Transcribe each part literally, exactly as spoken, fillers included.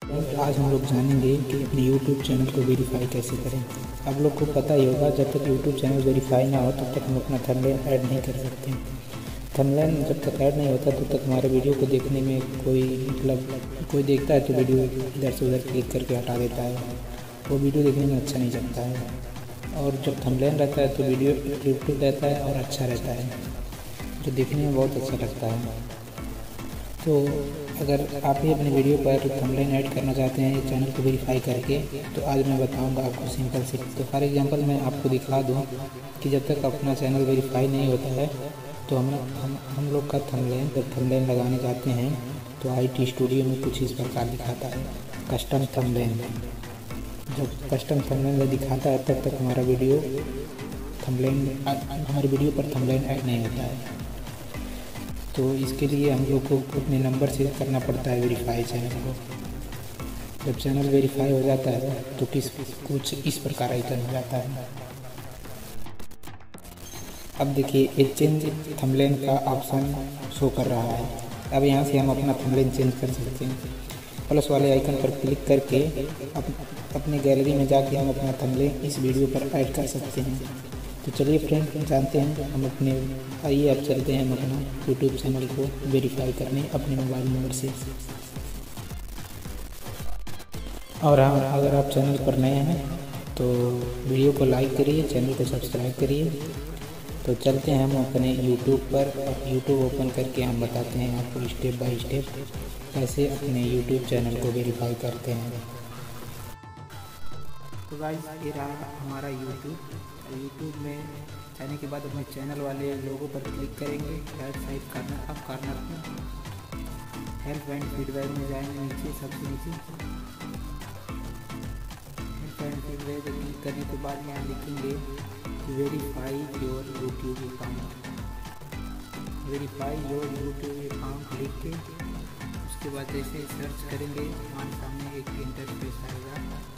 आज हम लोग जानेंगे कि अपने यूट्यूब चैनल को वेरीफाई कैसे करें। आप लोग को पता ही होगा, जब तक यूट्यूब चैनल वेरीफाई ना हो तब तक हम अपना थंबनेल ऐड नहीं कर सकते। थंबनेल जब तक ऐड नहीं होता तब तक हमारे वीडियो को देखने में कोई मतलब कोई देखता है तो वीडियो इधर से उधर क्लिक करके हटा देता है, वो वीडियो देखने में अच्छा नहीं लगता है। और जब थंबनेल रहता है तो वीडियो अट्रैक्टिव रहता है और अच्छा रहता है, जो देखने में बहुत अच्छा लगता है। तो अगर आप भी अपने वीडियो पर थंबनेल ऐड करना चाहते हैं चैनल को वेरीफाई करके, तो आज मैं बताऊंगा आपको सिंपल सी। तो फॉर एग्जांपल मैं आपको दिखा दूं कि जब तक अपना चैनल वेरीफाई नहीं होता है तो हम हम हम लोग का थंबनेल जब थंबनेल लगाने जाते हैं तो आई टी स्टूडियो में कुछ इस प्रकार दिखाता है, कस्टम थंबनेल। जब कस्टम थंबनेल दिखाता है तब तक हमारा वीडियो थंबनेल हमारे वीडियो पर थंबनेल ऐड नहीं होता है। तो इसके लिए हम लोग को अपने नंबर से करना पड़ता है वेरीफाई चैनल को। जब चैनल वेरीफाई हो जाता है तो किस कुछ इस प्रकार आइकन हो जाता है। अब देखिए ये चेंज थंबनेल का ऑप्शन शो कर रहा है। अब यहाँ से हम अपना थंबनेल चेंज कर सकते हैं। प्लस वाले आइकन पर क्लिक करके अप, अपने गैलरी में जाके हम अपना थंबनेल इस वीडियो पर ऐड कर सकते हैं। तो चलिए फ्रेंड जानते हैं हम अपने आइए अब चलते हैं हम अपना यूट्यूब चैनल को वेरीफाई करने अपने मोबाइल नंबर से। और हाँ, अगर आप चैनल पर नए हैं तो वीडियो को लाइक करिए, चैनल को सब्सक्राइब करिए। तो चलते हैं हम अपने यूट्यूब पर, यूट्यूब ओपन करके हम बताते हैं आपको स्टेप बाय स्टेप कैसे अपने यूट्यूब चैनल को वेरीफाई करते हैं। तो गाइस ये रहा हमारा यूट्यूब। यूट्यूब में जाने के बाद अपने चैनल वाले लोगों पर क्लिक करेंगे, right side corner up corner में हेल्प एंड फीडबैक में जाएंगे, नीचे सबसे नीचे हेल्प एंड फीडबैक क्लिक करने के बाद यहाँ लिखेंगे verify your YouTube account. Verify your YouTube account लिख के उसके बाद जैसे सर्च करेंगे हमारे सामने एक इंटरफेस आएगा।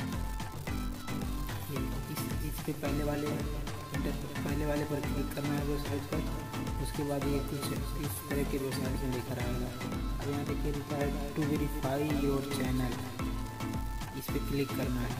इस इसके पहले वाले पहले वाले पर क्लिक करना है वेबसाइट पर। उसके बाद ये कुछ इस तरह के वेबसाइट में लेकर आएगा। अब यहाँ देखिए लिखा है टू वेरीफाई योर चैनल, इस पर क्लिक करना है।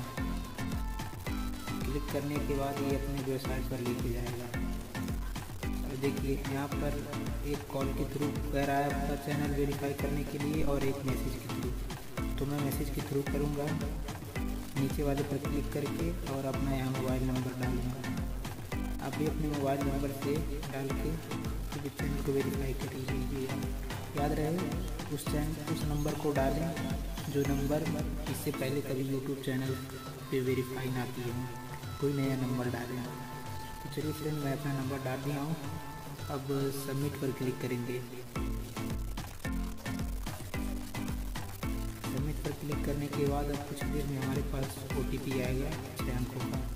क्लिक करने के बाद ये अपने वेबसाइट पर लेके जाएगा। अब देखिए यहाँ पर एक कॉल के थ्रू कह रहा है आपका चैनल वेरीफाई करने के लिए और एक मैसेज के थ्रू। तो मैं मैसेज के थ्रू करूँगा, नीचे वाले पर क्लिक करके और अपना यहाँ मोबाइल नंबर डालूँगा। आप भी अपने मोबाइल नंबर से डाल के तो चैनल को वेरीफाई कर लीजिए। याद रहे उस चैनल उस नंबर को डालें जो नंबर इससे पहले कभी यूट्यूब चैनल पे वेरीफाई ना किए हों, कोई नया नंबर डालें। तो चलिए फ्रेंड मैं अपना नंबर डाल दिया हूँ। अब सबमिट पर क्लिक करेंगे। सबमिट पर क्लिक करने के बाद अब कुछ देर में हमारे पास ओ टी पी आएगा छः अंकों का।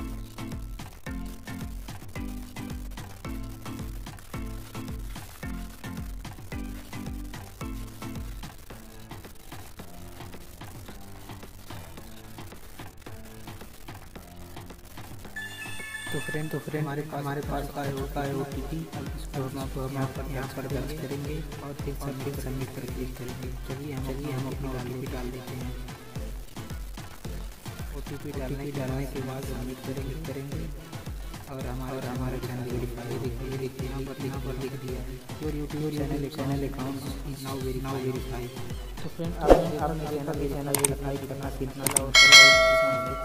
तो फ्रेंड तो फ्रेंड हमारे पास हमारे पास का होता है ओ टी पी। इसको हम आप यहाँ पर यहाँ पर दर्ज करेंगे और फिर सबमिट सबमिट पर क्लिक करेंगे। चलिए हम चलिए हम अपना ओ टी पी डाल देते हैं। ओ टी पी डालने डालने के बाद सबमिट करेंगे करेंगे और हमारा और हमारा चैनल वेरीफाई देखिए देखिए यहाँ पर यहाँ पर लिख दिया your YouTube channel channel account is now very now verify. तो फ्रेंड आपने आपने चैनल चैनल वेरीफाई करना सीखना था और